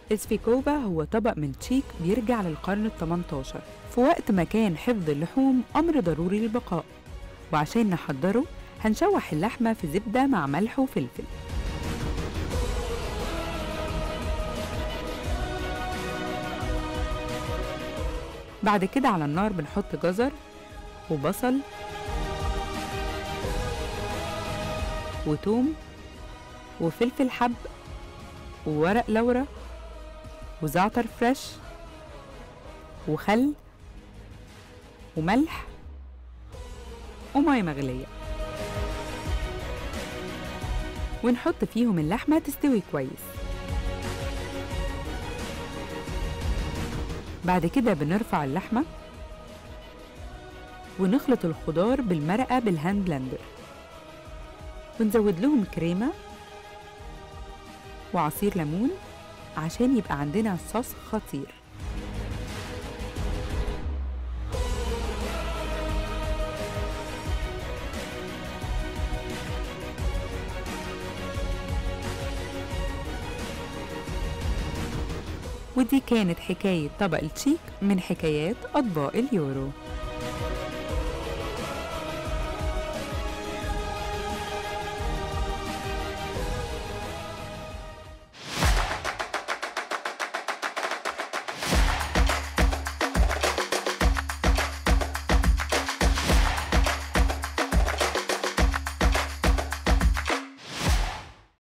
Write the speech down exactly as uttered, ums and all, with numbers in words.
السفيكوفا هو طبق من تشيك بيرجع للقرن التمنتاشر، في وقت ما كان حفظ اللحوم أمر ضروري للبقاء. وعشان نحضره هنشوح اللحمة في زبدة مع ملح وفلفل. بعد كده على النار بنحط جزر وبصل وتوم وفلفل حب وورق لورا وزعتر فريش وخل وملح ومية مغلية، ونحط فيهم اللحمة تستوي كويس. بعد كده بنرفع اللحمة ونخلط الخضار بالمرقة بالهاند بلندر، ونزود لهم كريمة وعصير ليمون عشان يبقى عندنا صوص خطير. ودي كانت حكاية طبق التشيك من حكايات أطباق اليورو.